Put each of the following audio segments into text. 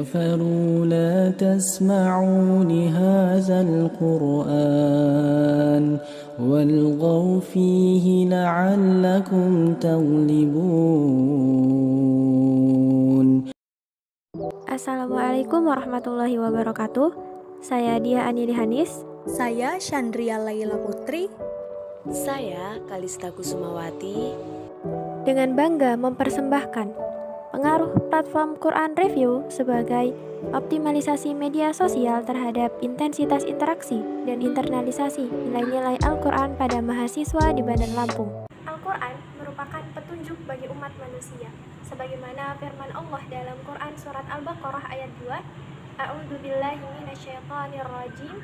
كفروا لا تسمعوا لهذا القرآن والغوا فيه لعلكم تغلبون. Assalamualaikum warahmatullahi wabarakatuh. Saya Dia Anili Hanis. Saya Chandria Laila Putri. Saya Kalista Kusumawati. Dengan bangga mempersembahkan pengaruh platform Quran Review sebagai optimalisasi media sosial terhadap intensitas interaksi dan internalisasi nilai-nilai Al-Quran pada mahasiswa di Bandar Lampung. Al-Quran merupakan petunjuk bagi umat manusia, sebagaimana firman Allah dalam Quran Surat Al-Baqarah ayat 2, A'udzubillahi minasyaitonirrajim,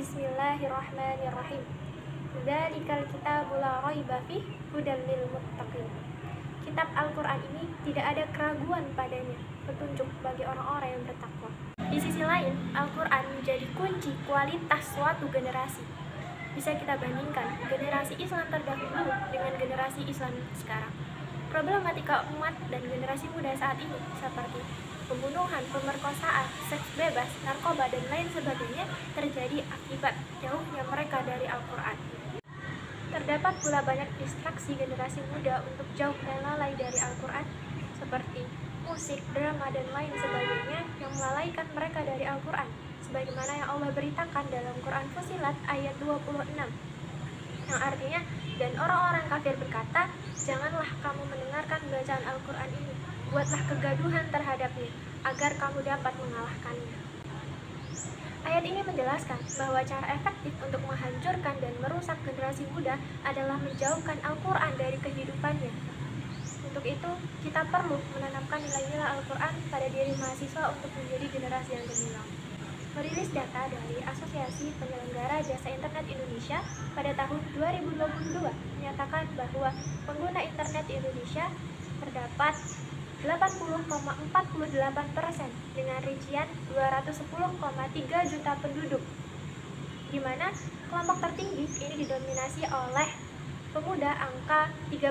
Bismillahirrahmanirrahim. Dzalikal kitabu la raiba fihi hudal lil muttaqin. Kitab Al-Quran ini tidak ada keraguan padanya, petunjuk bagi orang-orang yang bertakwa. Di sisi lain, Al-Quran menjadi kunci kualitas suatu generasi. Bisa kita bandingkan generasi Islam terdahulu dengan generasi Islam sekarang. Problematika umat dan generasi muda saat ini seperti pembunuhan, pemerkosaan, seks bebas, narkoba, dan lain sebagainya terjadi akibat jauhnya mereka dari Al-Quran. Terdapat pula banyak distraksi generasi muda untuk jauh dan lalai dari Al-Quran, seperti musik, drama, dan lain sebagainya yang melalaikan mereka dari Al-Quran, sebagaimana yang Allah beritakan dalam Quran Fussilat ayat 26, yang artinya, dan orang-orang kafir berkata, janganlah kamu mendengarkan bacaan Al-Quran ini, buatlah kegaduhan terhadapnya, agar kamu dapat mengalahkannya. Ayat ini menjelaskan bahwa cara efektif untuk menghancurkan dan merusak generasi muda adalah menjauhkan Al-Quran dari kehidupannya. Untuk itu, kita perlu menanamkan nilai-nilai Al-Quran pada diri mahasiswa untuk menjadi generasi yang gemilang. Merilis data dari Asosiasi Penyelenggara Jasa Internet Indonesia pada tahun 2022 menyatakan bahwa pengguna internet di Indonesia terdapat 80,48% dengan rincian 210,3 juta penduduk, di mana kelompok tertinggi ini didominasi oleh pemuda angka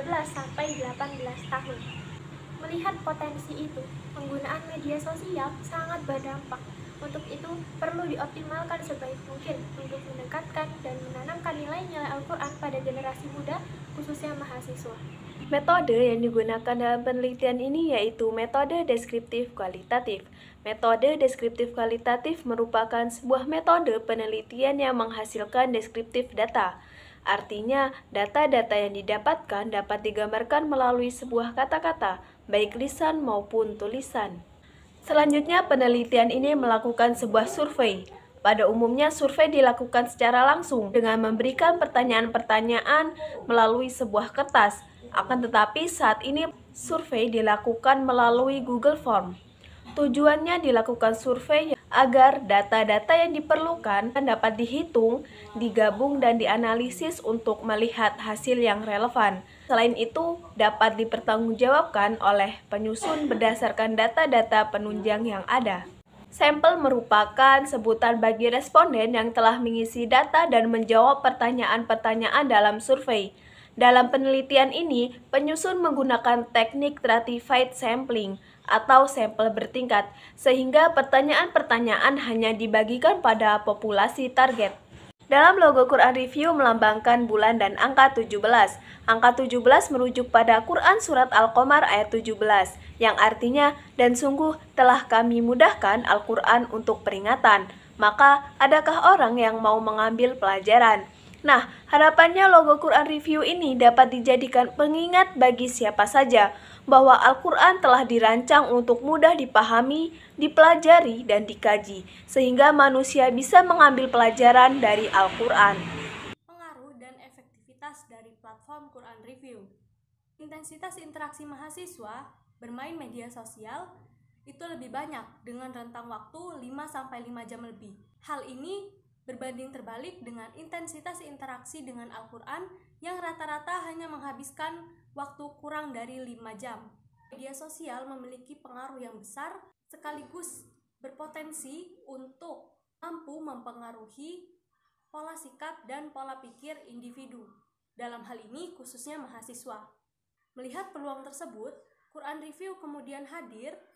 13-18 tahun. Melihat potensi itu, penggunaan media sosial sangat berdampak. Untuk itu, perlu dioptimalkan sebaik mungkin untuk mendekatkan dan menanamkan nilai-nilai Al-Quran pada generasi muda, khususnya mahasiswa. Metode yang digunakan dalam penelitian ini yaitu metode deskriptif kualitatif. Metode deskriptif kualitatif merupakan sebuah metode penelitian yang menghasilkan deskriptif data. Artinya, data-data yang didapatkan dapat digambarkan melalui sebuah kata-kata, baik lisan maupun tulisan. Selanjutnya, penelitian ini melakukan sebuah survei. Pada umumnya, survei dilakukan secara langsung dengan memberikan pertanyaan-pertanyaan melalui sebuah kertas. Akan tetapi, saat ini survei dilakukan melalui Google Form. Tujuannya dilakukan survei agar data-data yang diperlukan dapat dihitung, digabung, dan dianalisis untuk melihat hasil yang relevan. Selain itu, dapat dipertanggungjawabkan oleh penyusun berdasarkan data-data penunjang yang ada. Sampel merupakan sebutan bagi responden yang telah mengisi data dan menjawab pertanyaan-pertanyaan dalam survei. Dalam penelitian ini, penyusun menggunakan teknik stratified sampling atau sampel bertingkat, sehingga pertanyaan-pertanyaan hanya dibagikan pada populasi target. Dalam logo Quran Review melambangkan bulan dan angka 17. Angka 17 merujuk pada Quran Surat Al-Qamar ayat 17, yang artinya, dan sungguh telah kami mudahkan Al-Quran untuk peringatan. Maka, adakah orang yang mau mengambil pelajaran? Nah, harapannya logo Quran Review ini dapat dijadikan pengingat bagi siapa saja bahwa Al-Quran telah dirancang untuk mudah dipahami, dipelajari, dan dikaji, sehingga manusia bisa mengambil pelajaran dari Al-Quran. Pengaruh dan efektivitas dari platform Quran Review. Intensitas interaksi mahasiswa bermain media sosial itu lebih banyak dengan rentang waktu 5-5 jam lebih. Hal ini berbanding terbalik dengan intensitas interaksi dengan Al-Quran yang rata-rata hanya menghabiskan waktu kurang dari 5 jam. Media sosial memiliki pengaruh yang besar sekaligus berpotensi untuk mampu mempengaruhi pola sikap dan pola pikir individu. Dalam hal ini khususnya mahasiswa. Melihat peluang tersebut, Quran Review kemudian hadir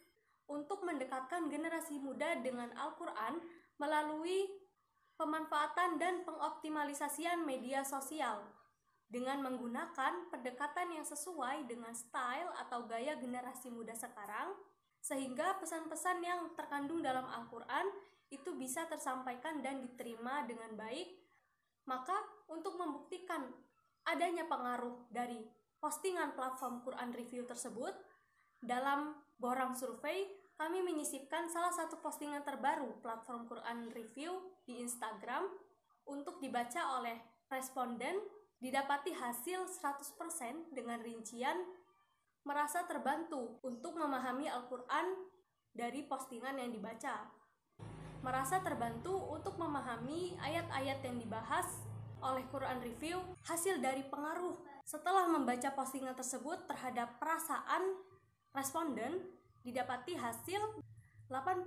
untuk mendekatkan generasi muda dengan Al-Quran melalui pemanfaatan dan pengoptimalisasian media sosial dengan menggunakan pendekatan yang sesuai dengan style atau gaya generasi muda sekarang, sehingga pesan-pesan yang terkandung dalam Al-Quran itu bisa tersampaikan dan diterima dengan baik. Maka untuk membuktikan adanya pengaruh dari postingan platform Quran Review tersebut, dalam borang survei kami menyisipkan salah satu postingan terbaru platform Quran Review di Instagram untuk dibaca oleh responden. Didapati hasil 100% dengan rincian merasa terbantu untuk memahami Al-Quran dari postingan yang dibaca, merasa terbantu untuk memahami ayat-ayat yang dibahas oleh Quran Review. Hasil dari pengaruh setelah membaca postingan tersebut terhadap perasaan responden, didapati hasil 84%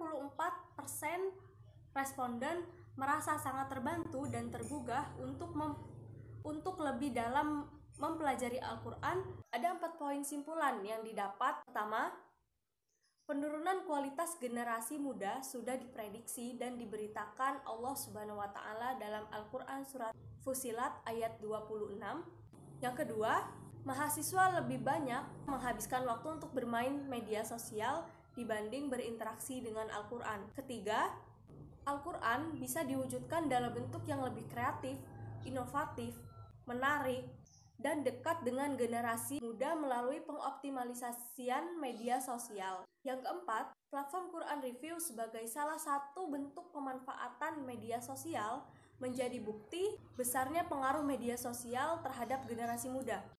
responden merasa sangat terbantu dan tergugah untuk lebih dalam mempelajari Al-Quran. Ada 4 poin simpulan yang didapat. Pertama, penurunan kualitas generasi muda sudah diprediksi dan diberitakan Allah Subhanahu wa Ta'ala dalam Al-Quran surat Fussilat ayat 26. Yang kedua, mahasiswa lebih banyak menghabiskan waktu untuk bermain media sosial dibanding berinteraksi dengan Al-Quran. Ketiga, Al-Quran bisa diwujudkan dalam bentuk yang lebih kreatif, inovatif, menarik, dan dekat dengan generasi muda melalui pengoptimalisasian media sosial. Yang keempat, platform Quran Review sebagai salah satu bentuk pemanfaatan media sosial menjadi bukti besarnya pengaruh media sosial terhadap generasi muda.